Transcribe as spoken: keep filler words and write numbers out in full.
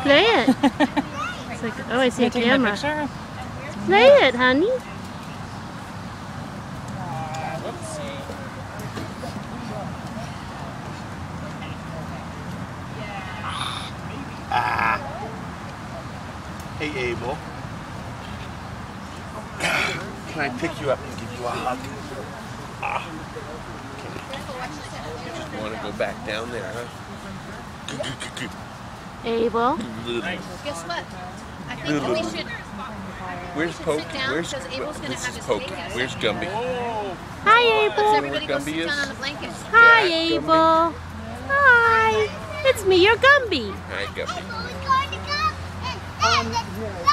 Play it. It's like, oh, I see a camera. Play it, honey. Ah. Hey, Abel. Can I pick you up and give you a hug? Ah. You just want to go back down there, huh? Abel. Guess what? I think that we should. Where's Pokey? Where's this is Pokey? Where's Gumby? Hi, Abel. Let's everybody go Gumby sit is? down on the blankets. Hi, Yeah, Abel. Hi. It's me, your Gumby. Hi, Gumby. I'm going to go and, and